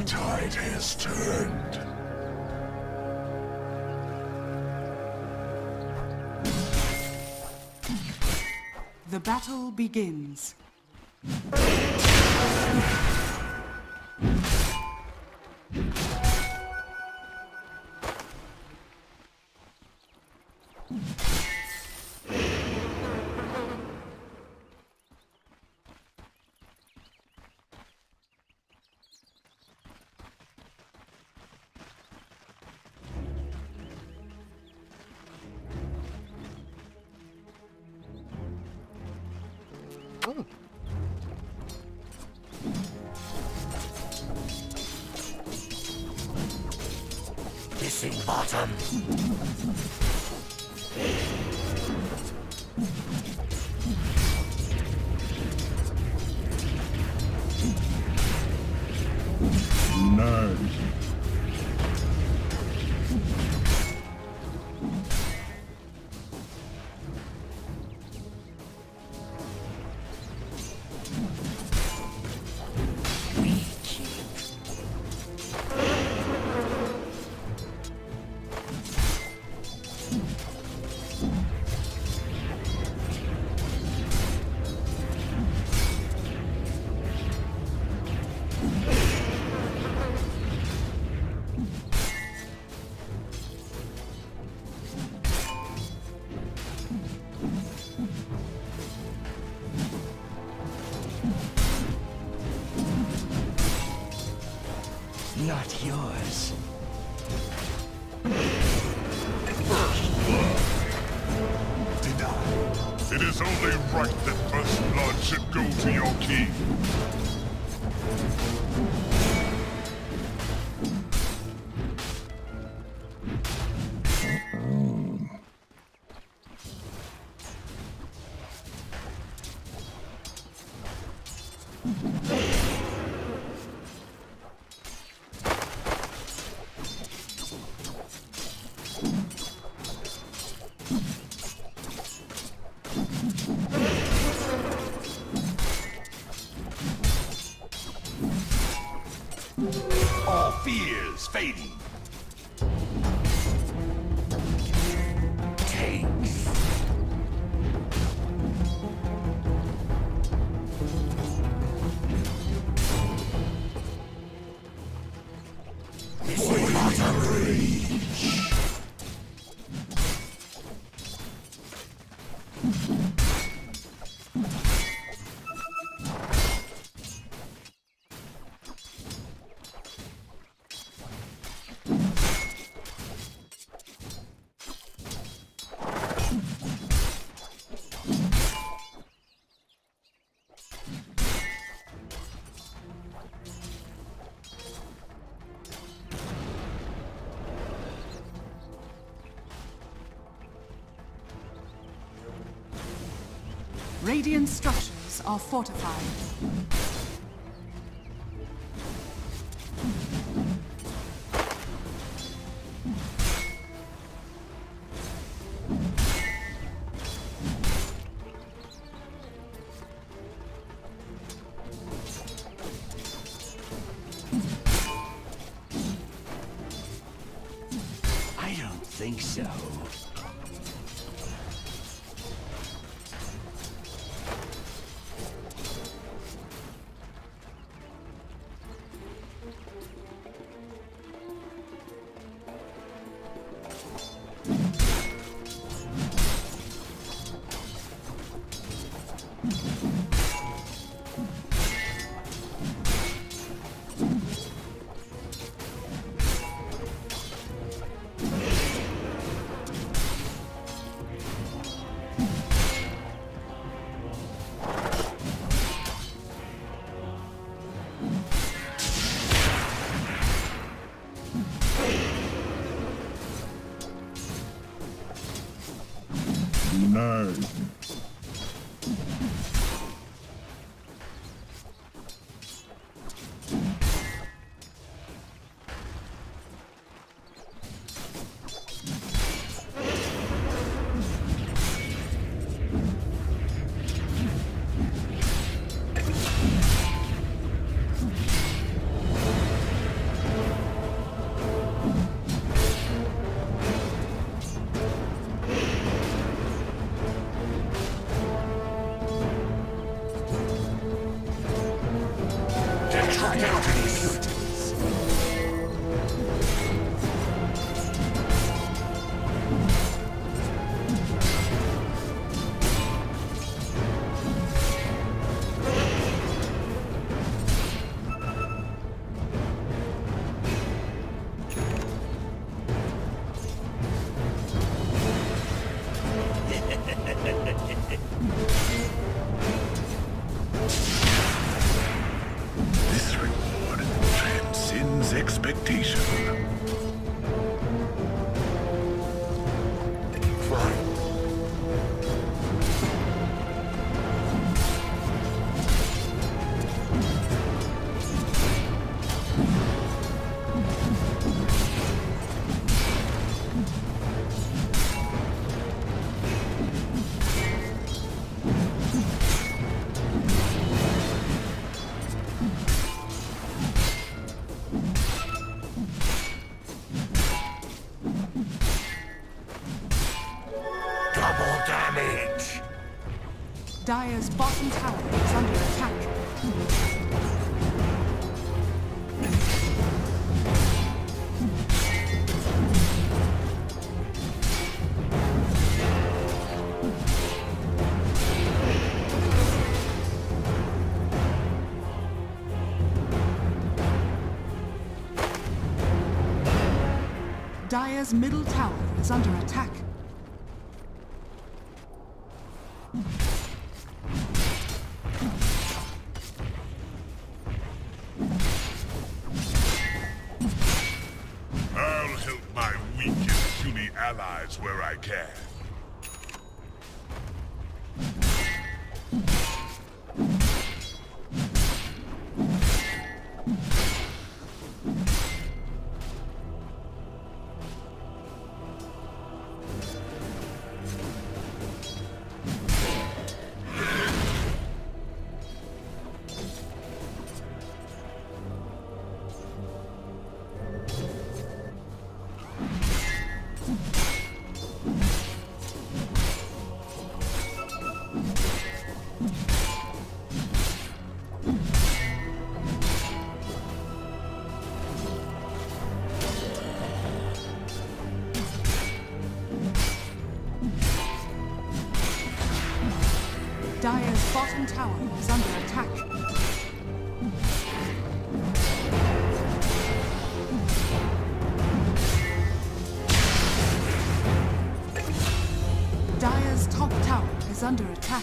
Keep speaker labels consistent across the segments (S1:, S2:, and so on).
S1: tide has turned.
S2: The battle begins.
S1: Missing bottom.
S3: Nerves.
S1: Not yours.
S4: First blood. Denied. It is only right that first blood should go to your king. All fears fading. Takes.
S2: Radiant structures are fortified.
S1: I don't think so.
S3: expectation.
S1: Double damage.
S2: Dire's bottom tower is under attack. Dire's middle tower is under attack.
S4: I'll help my weak and puny allies where I can.
S2: Dire's bottom tower is under attack. Dire's top tower is under attack.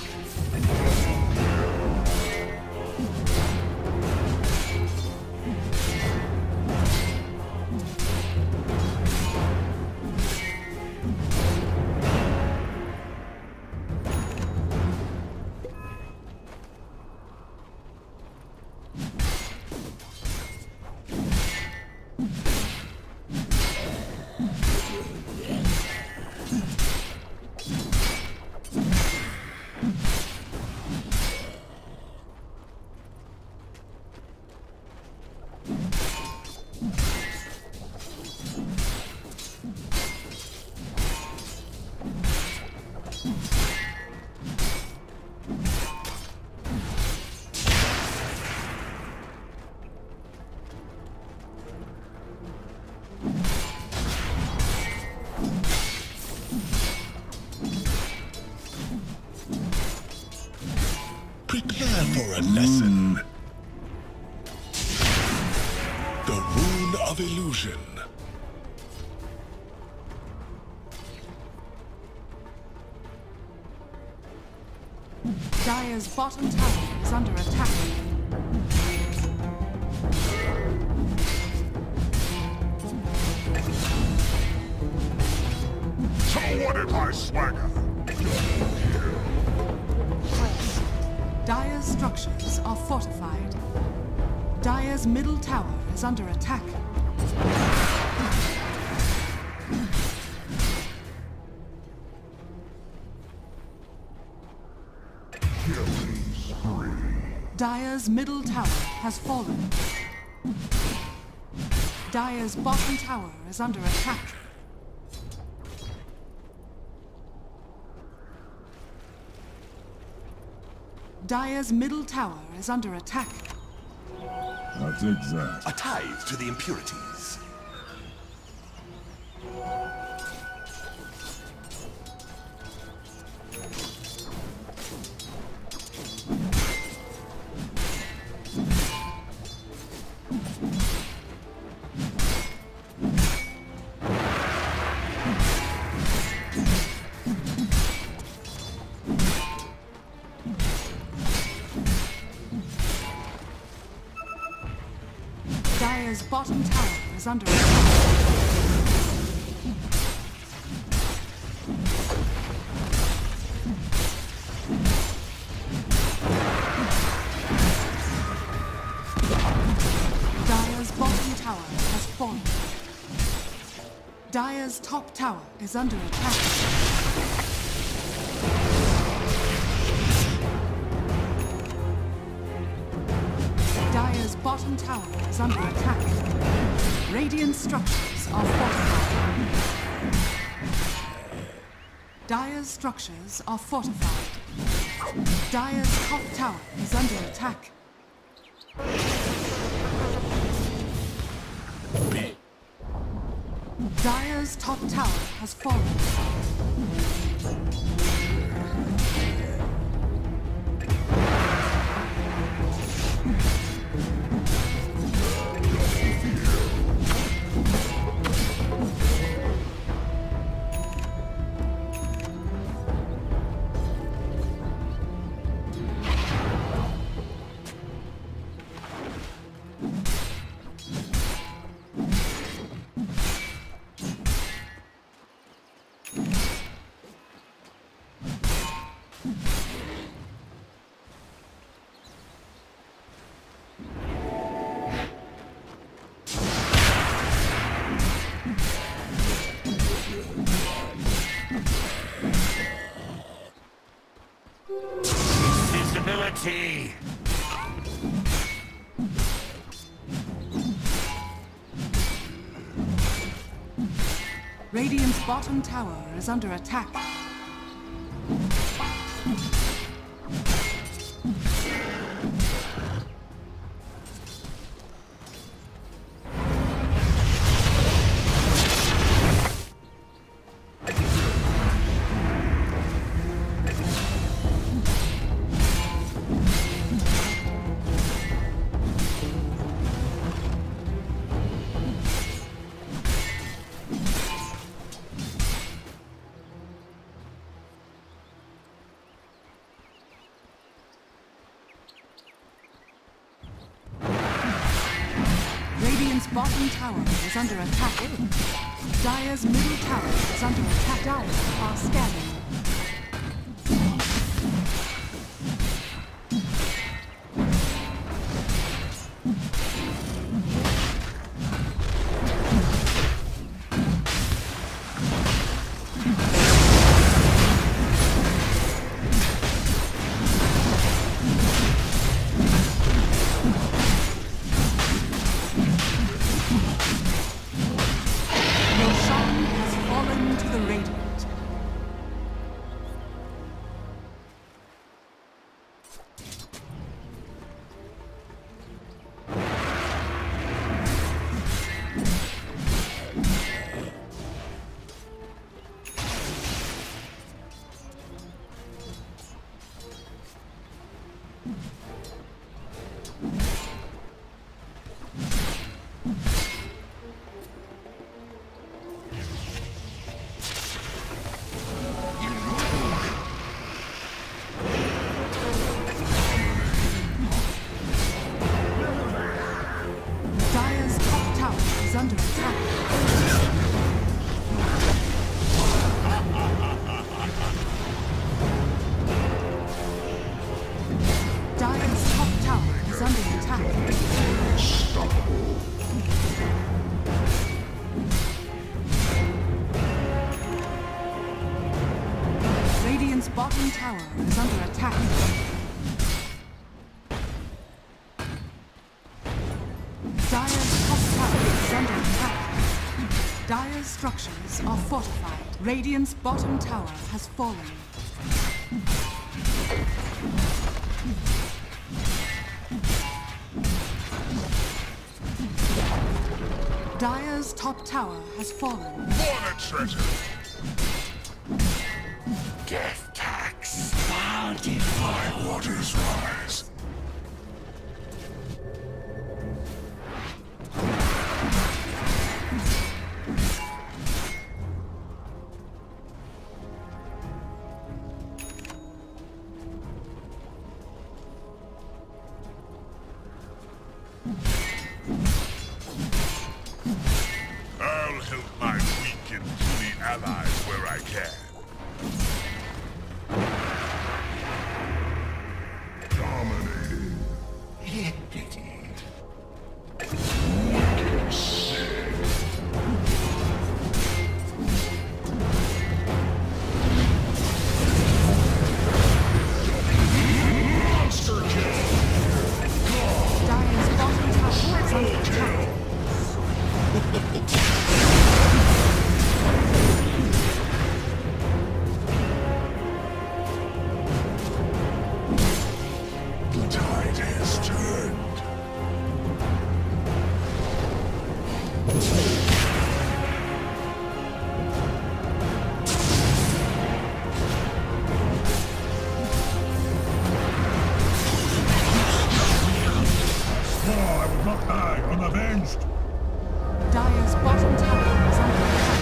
S3: Prepare for a lesson. The Rune of Illusion.
S2: Dire's bottom tower is under attack.
S4: So what if I swagger?
S2: Dire's structures are fortified. Dire's middle tower is under attack. Dire's middle tower has fallen. Dire's bottom tower is under attack. Dire's middle tower is under attack.
S3: That's exact.
S1: A tithe to the impurities.
S2: Dire's bottom tower is under attack. Dire's bottom tower has fallen. Dire's top tower is under attack. Dire's bottom tower is under attack. Radiant structures are fortified. Dire's structures are fortified. Dire's top tower is under attack. Dire's top tower has fallen.
S1: Visibility!
S2: Radiant's bottom tower is under attack. Radiant's bottom tower is under attack. Dire's middle tower is under attack. Dire are scanning. Under attack. Dire's top tower is under attack.
S3: Unstoppable.
S2: Radiant's bottom tower is under attack. Dire's top tower is under attack. Dire's structures are fortified. Radiant's bottom tower has fallen. Dire's top tower has fallen.
S4: For the treasure!
S1: Death tax. Bounty. High waters rise.
S4: allies where I can.
S3: Dominating.
S1: Pity.
S3: Wicked sick. Monster kill.
S2: Dire's bottom tower is under attack.
S3: The tide has turned. Oh, I will not die unavenged.
S2: Dire's bottom tower is under attack.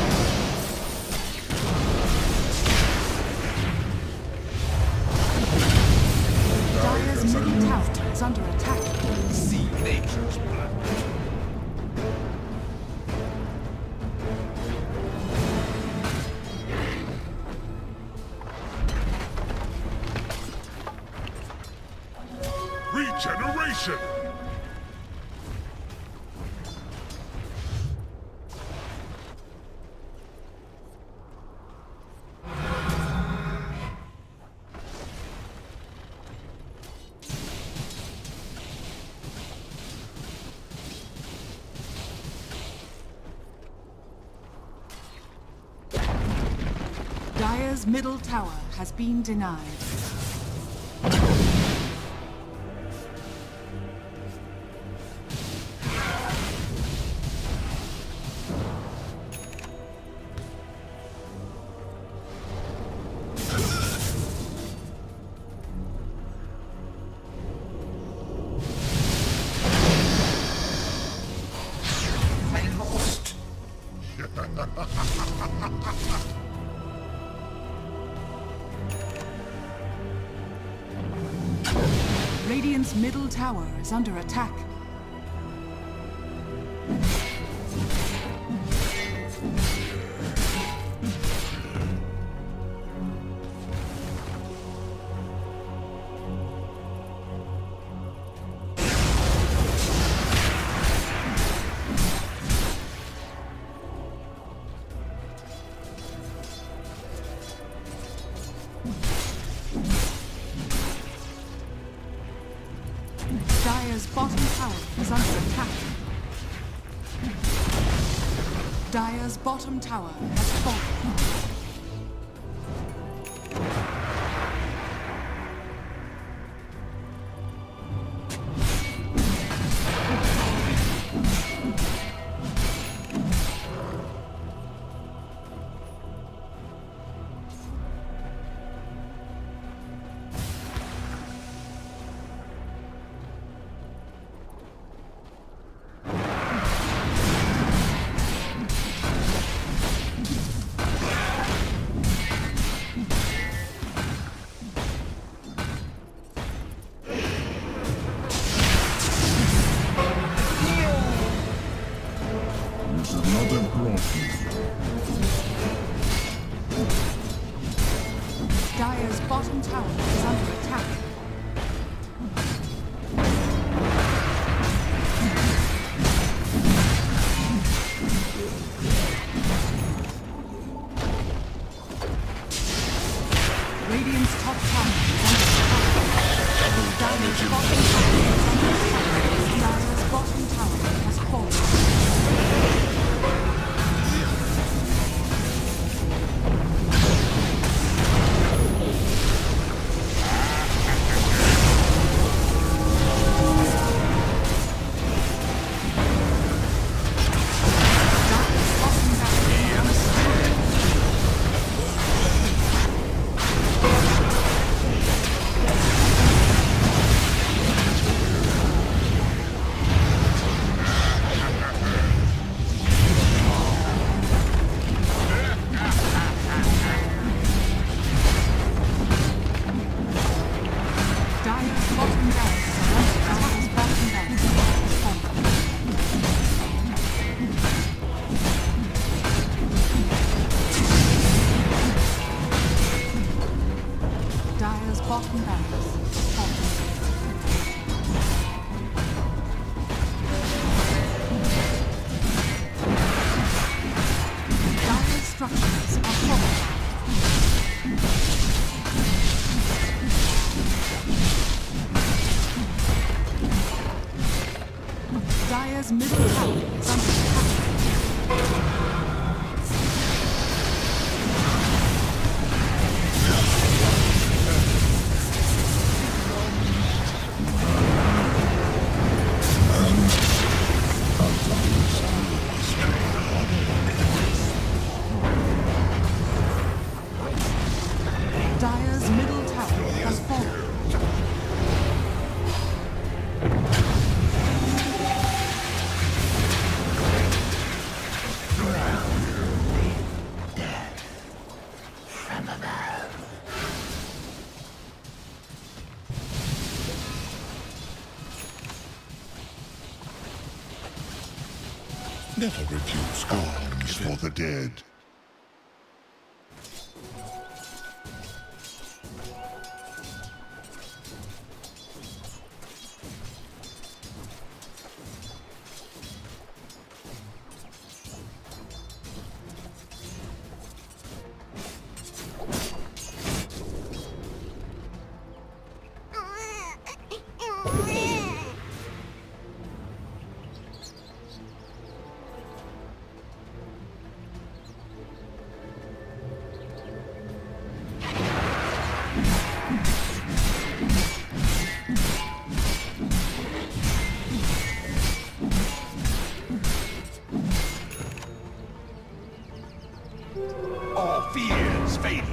S2: Dire's middle tower is under attack.
S1: See nature's blood.
S4: Regeneration!
S2: Dire's middle tower has been denied.
S1: I lost.
S2: Radiant's middle tower is under attack. Dire's bottom tower is under attack. Dire's bottom tower has fallen.
S3: There's another bronze.
S2: Dire's bottom tower is under attack. Radiant's top tower is under attack. Dire's bottom tower is under attack. Dire's bottom tower has fallen. middle tower is under attack. Dire's middle tower has fallen.
S4: Never refuse alms for the dead.
S1: All fears fading.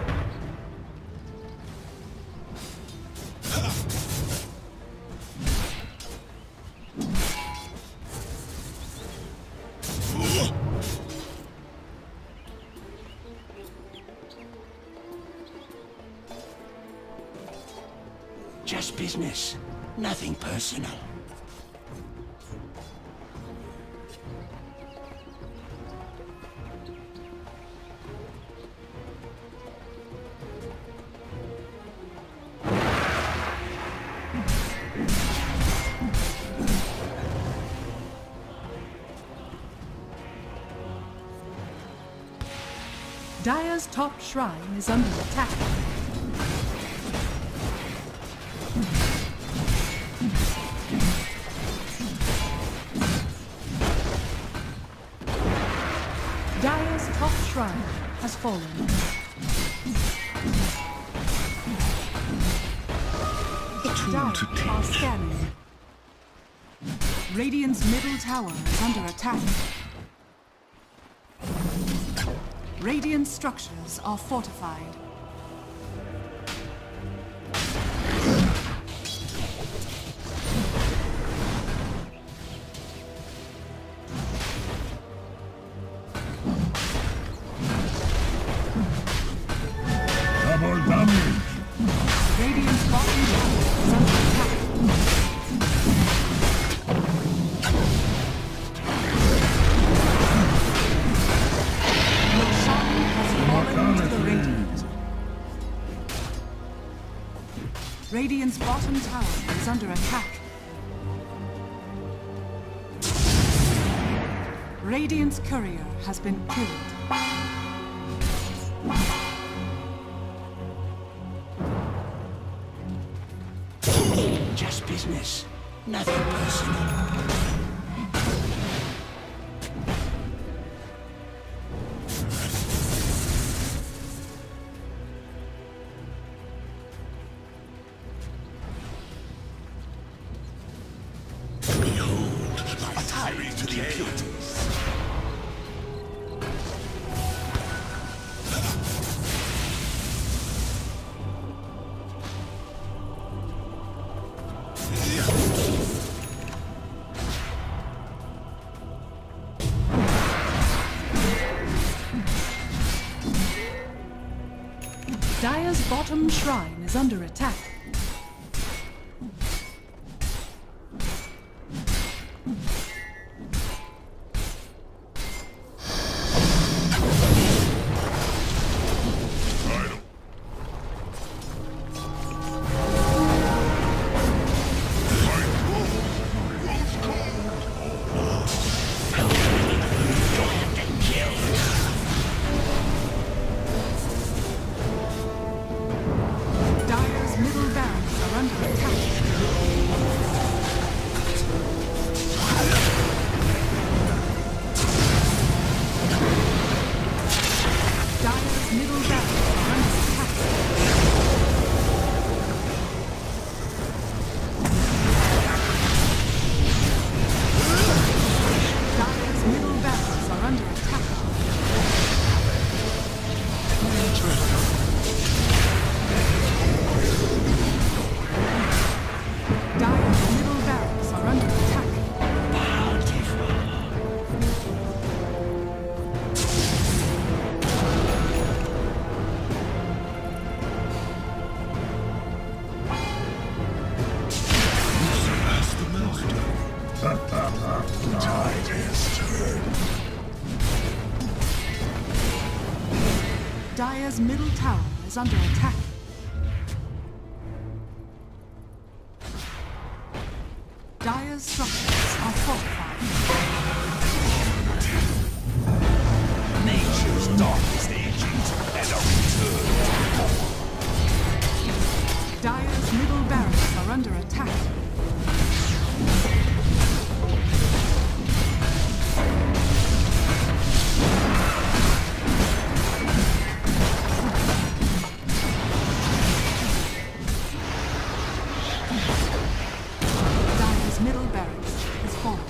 S5: Just business, nothing personal.
S2: Dire's top shrine is under attack. Dire's top shrine has fallen. Dire are scanning. Radiant's middle tower is under attack. Radiant structures are fortified.
S3: Double damage.
S2: Radiant's bottom tower is under attack. Your shrine has fallen to the Radiant. Radiant's bottom tower is under attack. Radiant's courier has been killed.
S5: Just business, nothing personal.
S4: Behold, a tie to the impurities.
S2: Dire's bottom shrine is under attack. Dire's middle Dire's middle tower is under attack. Dire's structures are fortified.
S1: Nature's darkest agent and a return.
S2: Dire's middle barracks are under attack. Dire's middle barracks is fallen.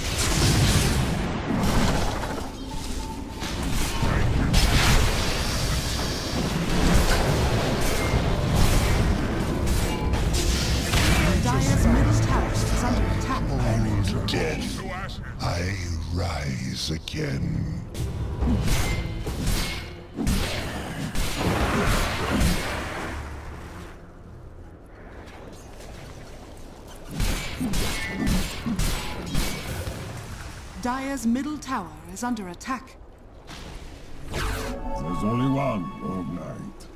S2: Dire's middle tower is under attack.
S4: Death, I rise again.
S2: Dire's middle tower is under attack.
S3: There's only one, Rogue Knight.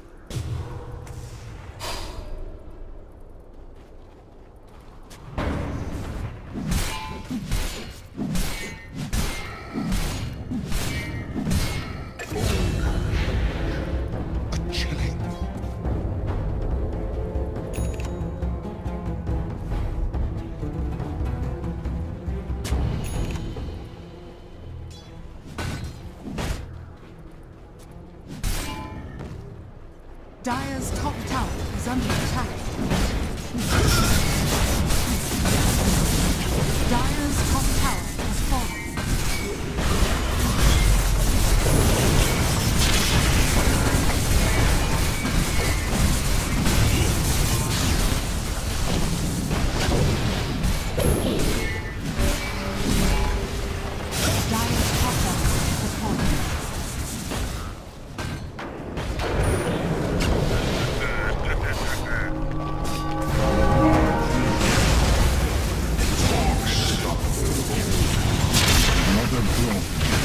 S4: A chilling.
S2: Dire's top tower is under attack. Dire's top tower has fallen. Dire's top tower has fallen.
S3: Another blow.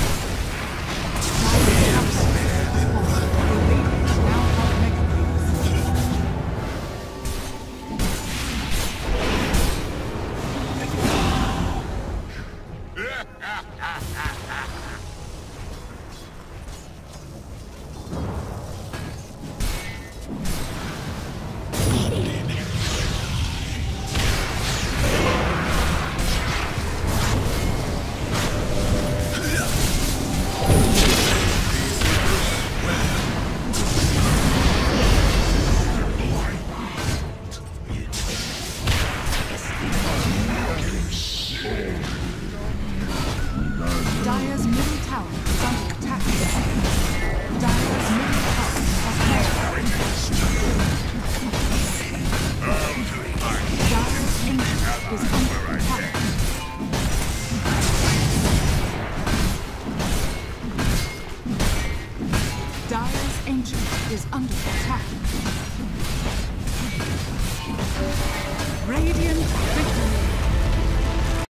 S3: Dire's middle tower is under attack. Dire's middle tower has fallen. Dire's ancient is under attack. Dire's ancient is under attack. Radiant victory.